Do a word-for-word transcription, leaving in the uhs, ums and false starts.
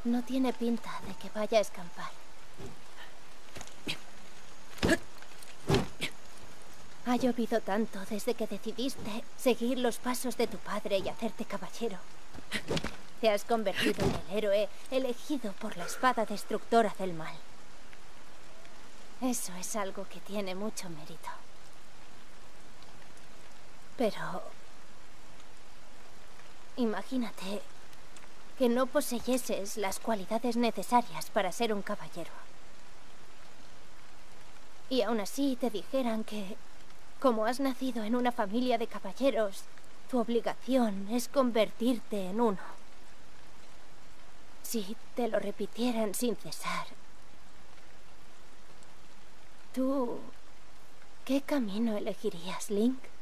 No tiene pinta de que vaya a escampar. Ha llovido tanto desde que decidiste seguir los pasos de tu padre y hacerte caballero. Te has convertido en el héroe elegido por la espada destructora del mal. Eso es algo que tiene mucho mérito. Pero... imagínate que no poseyeses las cualidades necesarias para ser un caballero. Y aún así te dijeran que, como has nacido en una familia de caballeros, tu obligación es convertirte en uno. Si te lo repitieran sin cesar, ¿tú qué camino elegirías, Link?